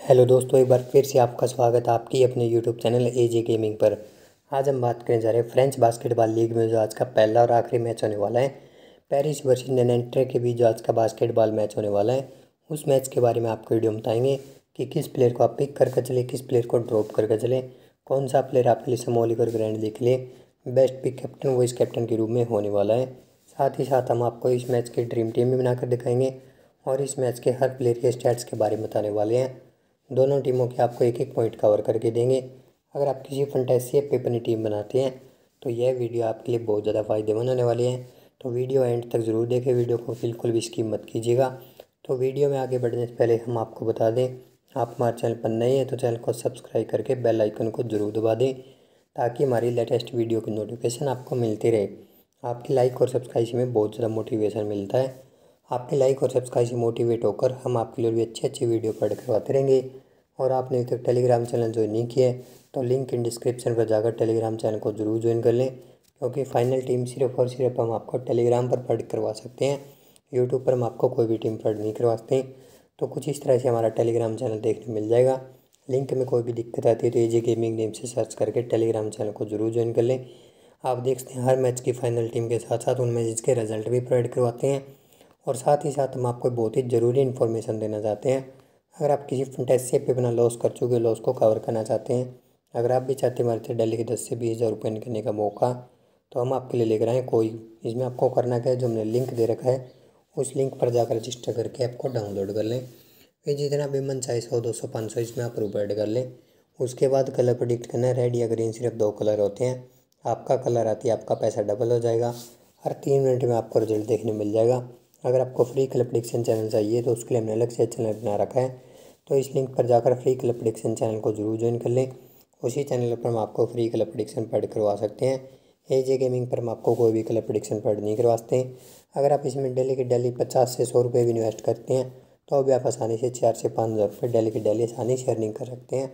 Hello दोस्तों, एक बार फिर से आपका स्वागत है आपकी अपने यूट्यूब चैनल एजे गेमिंग पर। आज हम बात करने जा रहे हैं फ्रेंच बास्केटबॉल लीग में जो आज का पहला और आखिरी मैच होने वाला है, पेरिस वर्सेस नेनेंट्रे के बीच जो आज का बास्केटबॉल मैच होने वाला है, उस मैच के बारे में आपको वीडियो में बताएंगे कि किस प्लेयर को आप पिक करके चले, किस प्लेयर को ड्रॉप करके चले, कौन सा प्लेयर आपके लिए स्मॉल लीग और ग्रैंड लीग के लिए best pick captain vice captain के रूप में होने वाला है। साथ ही साथ हम आपको इस मैच की ड्रीम टीम भी बनाकर दिखाएंगे और इस मैच के हर प्लेयर के स्टैट्स के बारे में बताने वाले हैं। दोनों टीमों के आपको एक एक पॉइंट कवर करके देंगे। अगर आप किसी फंटेसी ऐप पे अपनी टीम बनाते हैं तो यह वीडियो आपके लिए बहुत ज़्यादा फ़ायदेमंद होने वाली है, तो वीडियो एंड तक ज़रूर देखें, वीडियो को बिल्कुल भी स्किप मत कीजिएगा। तो वीडियो में आगे बढ़ने से पहले हम आपको बता दें, आप हमारे चैनल पर नए हैं तो चैनल को सब्सक्राइब करके बेल आइकन को ज़रूर दबा दें ताकि हमारी लेटेस्ट वीडियो की नोटिफिकेशन आपको मिलती रहे। आपकी लाइक और सब्सक्राइब से हमें बहुत ज़्यादा मोटिवेशन मिलता है। आपके लाइक और सब्सक्राइब से मोटिवेट होकर हम आपके लिए भी अच्छी अच्छी वीडियो पढ़ करवाते रहेंगे। और आपने अभी तक टेलीग्राम चैनल ज्वाइन नहीं किया है तो लिंक इन डिस्क्रिप्शन पर जाकर टेलीग्राम चैनल को ज़रूर ज्वाइन कर लें, क्योंकि फाइनल टीम सिर्फ और सिर्फ हम आपको टेलीग्राम पर पढ़ करवा सकते हैं। यूट्यूब पर हम आपको कोई भी टीम पढ़ नहीं करवा सकते। तो कुछ इस तरह से हमारा टेलीग्राम चैनल देखने मिल जाएगा। लिंक में कोई भी दिक्कत आती है तो एजे गेमिंग नेम से सर्च करके टेलीग्राम चैनल को ज़रूर ज्वाइन कर लें। आप देख सकते हैं हर मैच की फाइनल टीम के साथ साथ उन मैचेस के रिजल्ट भी प्रोवाइड करवाते हैं। और साथ ही साथ हम आपको बहुत ही ज़रूरी इन्फॉर्मेशन देना चाहते हैं। अगर आप किसी फंटेसी ऐप पे अपना लॉस कर चुके लॉस को कवर करना चाहते हैं, अगर आप भी चाहते हैं हमारे डेली के 10 से 20 हज़ार रुपये निकलने का मौका, तो हम आपके लिए लेकर आए कोई। इसमें आपको करना क्या है, जो हमने लिंक दे रखा है उस लिंक पर जाकर रजिस्टर करके ऐप को डाउनलोड कर लें। फिर जितना भी मन चाहे 100 200 500 इसमें आप रुपये ऐड कर लें। उसके बाद कलर प्रेडिक्ट करना है, रेड या ग्रीन, सिर्फ 2 कलर होते हैं। आपका कलर आती है आपका पैसा डबल हो जाएगा। हर 3 मिनट में आपको रिजल्ट देखने मिल जाएगा। अगर आपको फ्री कलर प्रेडिक्शन चैनल चाहिए तो उसके लिए हमने अलग से चैनल बना रखा है, तो इस लिंक पर जाकर फ्री कलर प्रेडिक्शन चैनल को जरूर ज्वाइन कर लें। उसी चैनल पर हम आपको फ्री कलर प्रेडिक्शन पढ़ करवा सकते हैं। एजे गेमिंग पर हम आपको कोई भी कलर प्रेडिक्शन पढ़ नहीं करवा सकते। अगर आप इसमें डेली के डेली 50 से 100 रुपये भी इन्वेस्ट करते हैं तो भी आप आसानी से 4 से 5 हज़ार रुपये डेली के डेली आसानी से अर्निंग कर सकते हैं।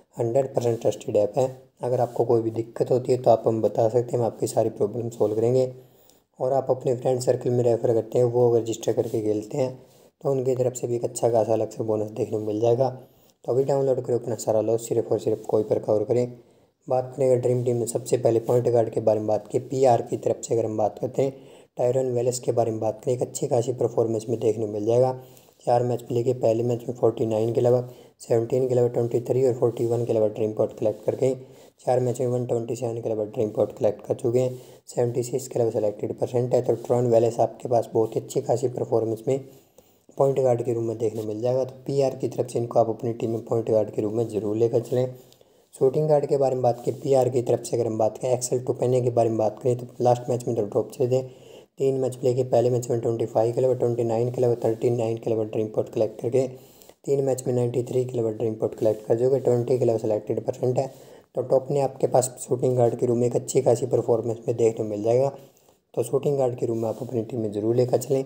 100% ट्रस्टेड ऐप है। अगर आपको कोई भी दिक्कत होती है तो आप हम बता सकते हैं, हम आपकी सारी प्रॉब्लम सॉल्व करेंगे। और आप अपने फ्रेंड सर्कल में रेफ़र करते हैं, वो अगर रजिस्टर करके खेलते हैं तो उनकी तरफ से भी एक अच्छा खासा अलग से बोनस देखने को मिल जाएगा। तो अभी डाउनलोड करें, अपना सारा लॉस सिर्फ और सिर्फ कोई पर कवर करें। बात करें अगर ड्रीम टीम में सबसे पहले पॉइंट गार्ड के बारे में बात की, पीआर की तरफ से अगर हम बात करते हैं, टायरन वेलेस के बारे में बात करें, एक अच्छी खासी परफॉर्मेंस में देखने को मिल जाएगा। 4 मैच प्ले के, पहले मैच में 49 के अलावा 17 के अलावा 23 और 41 के अलावा ड्रीम पॉट कलेक्ट करके 4 मैच में 127 के अलावा ड्रीम पॉट कलेक्ट कर चुके हैं। 76 के अलावा सेलेक्टेड परसेंट है। तो ट्रॉन वेलेस आपके पास बहुत ही अच्छी खासी परफॉर्मेंस में पॉइंट गार्ड के रूप में देखने मिल जाएगा। तो पीआर की तरफ से इनको आप अपनी टीम में पॉइंट गार्ड के रूप में ज़रूर लेकर चलें। शूटिंग गार्ड के बारे में बात करें, पीआर की तरफ से अगर हम बात करें, एक्सेल टोपेने के बारे में बात करें तो लास्ट मैच में तो ड्रॉप चले थे। 3 मैच प्ले के, पहले मैच में 25 के अलावा 29 के अलावा 39 के अलावा ड्रीम पॉट कलेक्ट करके 3 मैच में 93 के अलावा ड्रीम पॉट कलेक्ट कर चुके, 20 के अलावा सेलेक्टेड परसेंट है। तो टॉप ने आपके पास शूटिंग गार्ड के रूम में एक अच्छी खासी परफॉर्मेंस में देखने मिल जाएगा। तो शूटिंग गार्ड के रूम में आप अपनी टीम में ज़रूर लेकर चलें।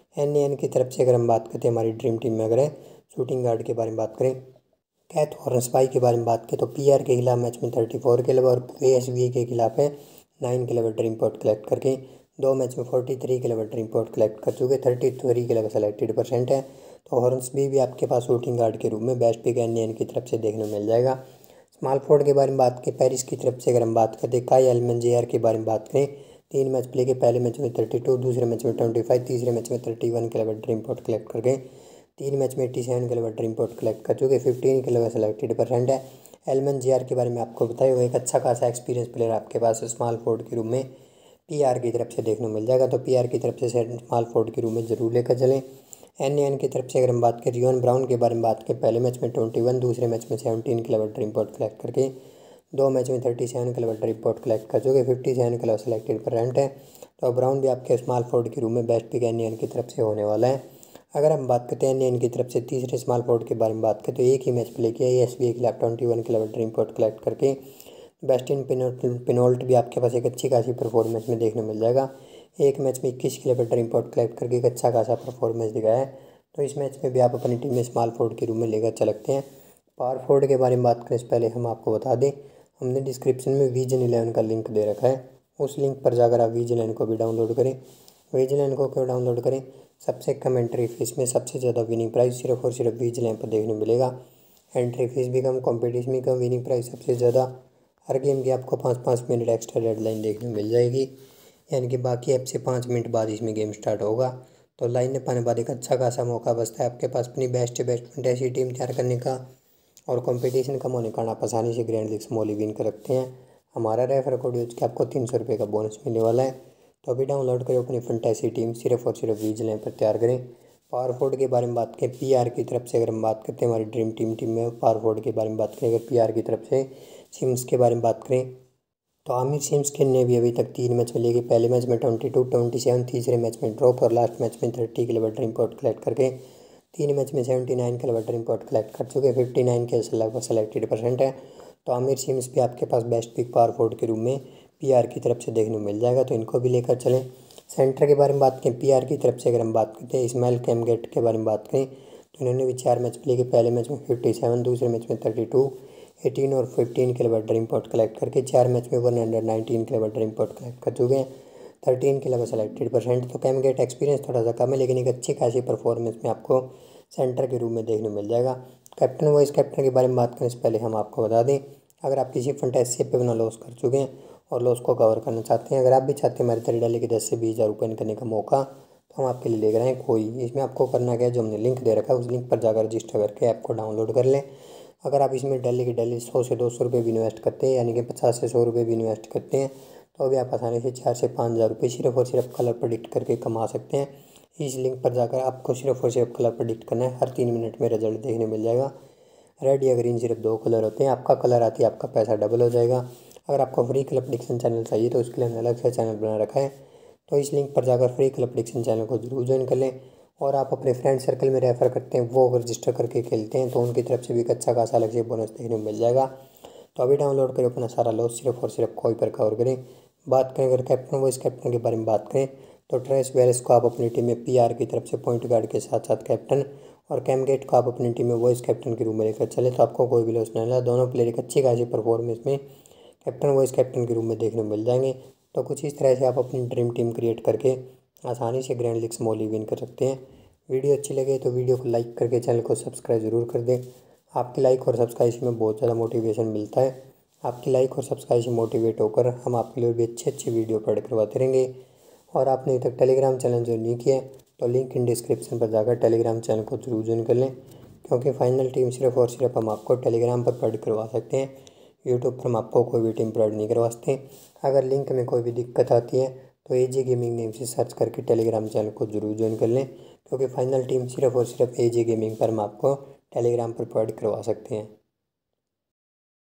एन की तरफ से अगर हम बात करते हैं, हमारी ड्रीम टीम में अगर शूटिंग गार्ड के बारे में बात करें, कैथ हॉर्नस्पाई के बारे में बात करें तो पीआर के खिलाफ मैच में 34 के अलावा और एएसवी के खिलाफ है 9 के अलावा ड्रीम पॉट कलेक्ट करके 2 मैच में 43 के अलावा ड्रीम पॉट कलेक्ट कर चुके, 33 के अलावा सेलेक्टेड परसेंट है। तो हॉर्नस्बी भी आपके पास शूटिंग गार्ड के रूप में बेस्ट पिक एन की तरफ से देखने को मिल जाएगा। स्मॉल फोर्ड के बारे में बात करें, पेरिस की तरफ से अगर हम बात करते हैं, काई एलमंजियर के बारे में बात करें, 3 मैच प्ले के, पहले मैच में 32, दूसरे मैच में 25, तीसरे मैच में 31 के अलावा ड्रीम पॉट कलेक्ट करके 3 मैच में 87 के अलावा ड्रीम पॉट कलेक्ट कर चुके, 15 के अलावा सेलेक्टेड परसेंट है। एलमंजियर के बारे में आपको बताया हुआ एक अच्छा खासा एक्सपीरियंस प्लेयर आपके पास स्मॉल फोर्ड के रूप में पीआर की तरफ से देखने को मिल जाएगा। तो पीआर की तरफ से स्मॉल फोर्ड के रूप में ज़रूर लेकर चलें। एन की तरफ से अगर हम बात करें, रियोन ब्राउन के बारे में बात करें, पहले मैच में 21, दूसरे मैच में 17 के अलावा ड्रीम पॉट कलेक्ट करके 2 मैच में 37 के अलावा ड्रीम पॉट कलेक्ट कर चुके, 57 के अलावा सेलेक्टेड परसेंट है। तो ब्राउन भी आपके स्मॉल फोर्ड के रूप में बेस्ट पिक एन की तरफ से होने वाला है। अगर हम बात करते हैं एन की तरफ से तीसरे स्मॉल फोर्ड के बारे में बात करें तो एक ही मैच प्ले किया एएसबी के खिलाफ 21 के अलावा ड्रीम पॉट कलेक्ट करके बेस्ट इन पिनोल्ट भी आपके पास एक अच्छी खासी परफॉर्मेंस में देखने मिल जाएगा। एक मैच में 21 के अलावा ड्रीम पॉट कलेक्ट करके एक अच्छा खासा परफॉर्मेंस दिखाया है। तो इस मैच में भी आप अपनी टीम में स्मॉल फोर्ड के रूप में लेकर चल सकते हैं। पावर फोर्ड के बारे में बात करें, इससे पहले हम आपको बता दें, हमने डिस्क्रिप्शन में विजन 11 का लिंक दे रखा है। उस लिंक पर जाकर आप विजन 11 को भी डाउनलोड करें। विजन 11 को क्यों डाउनलोड करें, सबसे कम एंट्री फीस में सबसे ज़्यादा विनिंग प्राइस सिर्फ और सिर्फ विजन 11 पर देखने मिलेगा। एंट्री फीस भी कम, कंपटीशन भी कम, विनिंग प्राइस सबसे ज़्यादा। हर गेम की आपको 5-5 मिनट एक्स्ट्रा डेडलाइन देखने को मिल जाएगी, यानी कि बाकी ऐप से 5 मिनट बाद इसमें गेम स्टार्ट होगा। तो लाइन में पाने बाद एक अच्छा खासा मौका बचता है आपके पास अपनी बेस्ट से बेस्ट फैंटेसी टीम तैयार करने का, और कंपटीशन कम होने के कारण आप आसानी से ग्रैंड लीग स्मॉल विन कर सकते हैं। हमारा रेफर कोड यूज के आपको 300 रुपये का बोनस मिलने वाला है। तो अभी डाउनलोड करें अपनी फैंटेसी टीम, सिर्फ और सिर्फ वीजल पर तैयार करें। पावर फोर्ड के बारे में बात करें, पीआर की तरफ से अगर हम बात करते हैं, हमारी ड्रीम टीम में पावर फोर्ड के बारे में बात करें, अगर पीआर की तरफ से सिम्स के बारे में बात करें तो आमिर सिम्स ने भी अभी तक 3 मैच में लेके, पहले मैच में 22-27, तीसरे मैच में ड्रॉप और लास्ट मैच में 30 के लेवल ड्रीम पॉट कलेक्ट करके 3 मैच में 79 के लेवल ड्रीम पॉट कलेक्ट कर चुके, 59 के लगभग सेलेक्टेड परसेंट है। तो आमिर सिम्स भी आपके पास बेस्ट पिक पावर फोर्ड के रूप में पीआर की तरफ से देखने को मिल जाएगा, तो इनको भी लेकर चलें। सेंटर के बारे में बात करें, पीआर की तरफ से अगर हम बात करते हैं, इस्माइल कैमगेट के बारे में बात करें तो इन्होंने भी 4 मैच लेके, पहले मैच में 57, दूसरे मैच में 32, 18 और 15 के लेवल ड्रीम पॉट कलेक्ट करके 4 मैच में 119 के लेवल ड्रीम पॉट कलेक्ट कर चुके हैं, 13 के लेवल सेलेक्टेड परसेंट। तो कैमगेट एक्सपीरियंस थोड़ा सा कम है, लेकिन एक अच्छी खासी परफॉर्मेंस में आपको सेंटर के रूप में देखने को मिल जाएगा। कैप्टन वाइस कैप्टन के बारे में बात करने से पहले हम आपको बता दें, अगर आप किसी फंटेसी पे अपना लॉस कर चुके हैं और लॉस को कवर करना चाहते हैं, अगर आप भी चाहते हैं हमारे तरह डाले के 10 से 20 हज़ार रुपये करने का मौका, तो हम आपके लिए लेकर आए कोई। इसमें आपको करना क्या है, जो हमने लिंक दे रखा है उस लिंक पर जाकर रजिस्टर करके ऐप को डाउनलोड कर लें। अगर आप इसमें डेली 100 से 200 रुपये भी इन्वेस्ट करते हैं, यानी कि 50 से 100 रुपये भी इन्वेस्ट करते हैं, तो अभी आप आसानी से 4 से 5 हज़ार रुपये सिर्फ और सिर्फ कलर प्रेडिक्ट करके कमा सकते हैं। इस लिंक पर जाकर आपको सिर्फ और सिर्फ कलर प्रेडिक्ट करना है, हर 3 मिनट में रिजल्ट देखने मिल जाएगा। रेड या ग्रीन सिर्फ 2 कलर होते हैं, आपका कलर आती है आपका पैसा डबल हो जाएगा। अगर आपको फ्री कलर प्रेडिक्शन चैनल चाहिए तो उसके लिए हमने अलग से चैनल बना रखा है, तो इस लिंक पर जाकर फ्री कलर प्रेडिक्शन चैनल को जरूर ज्वाइन कर लें। और आप अपने फ्रेंड सर्कल में रेफर करते हैं, वो अगर रजिस्टर करके खेलते हैं तो उनकी तरफ से भी एक अच्छा खासा अलग से बोनस देखने को मिल जाएगा। तो अभी डाउनलोड करें, अपना सारा लॉस सिर्फ और सिर्फ कोई पर कवर करें। बात करें अगर कैप्टन वाइस कैप्टन के बारे में बात करें तो ट्रेस वेरेस को आप अपनी टीम में पीआर की तरफ से पॉइंट गार्ड के साथ साथ कैप्टन, और कैमगेट को आप अपनी टीम में वॉइस कैप्टन के रूप में लेकर चले, तो आपको कोई भी लॉस नहीं मिला। दोनों प्लेयर एक अच्छी खासी परफॉर्मेंस में कैप्टन वॉइस कैप्टन के रूप में देखने को मिल जाएंगे। तो कुछ इस तरह से आप अपनी ड्रीम टीम क्रिएट करके आसानी से ग्रैंड लीग स्मॉल विन कर सकते हैं। वीडियो अच्छी लगे तो वीडियो को लाइक करके चैनल को सब्सक्राइब जरूर कर दें। आपकी लाइक और सब्सक्राइब में बहुत ज़्यादा मोटिवेशन मिलता है। आपकी लाइक और सब्सक्राइब से मोटिवेट होकर हम आपके लिए भी अच्छे अच्छे वीडियो अपलोड करवाते रहेंगे। और आपने अभी तक टेलीग्राम चैनल ज्वाइन नहीं किया तो लिंक इन डिस्क्रिप्शन पर जाकर टेलीग्राम चैनल को जरूर ज्वाइन कर लें, क्योंकि फाइनल टीम सिर्फ और सिर्फ हम आपको टेलीग्राम पर प्रोवाइड करवा सकते हैं। यूट्यूब पर हम आपको कोई भी टीम प्रोवाइड नहीं करवा सकते। अगर लिंक में कोई भी दिक्कत आती है तो एजे गेमिंग नेम से सर्च करके टेलीग्राम चैनल को जरूर ज्वाइन कर लें, क्योंकि फाइनल टीम सिर्फ और सिर्फ एजे गेमिंग पर हम आपको टेलीग्राम पर प्रोवाइड करवा सकते हैं।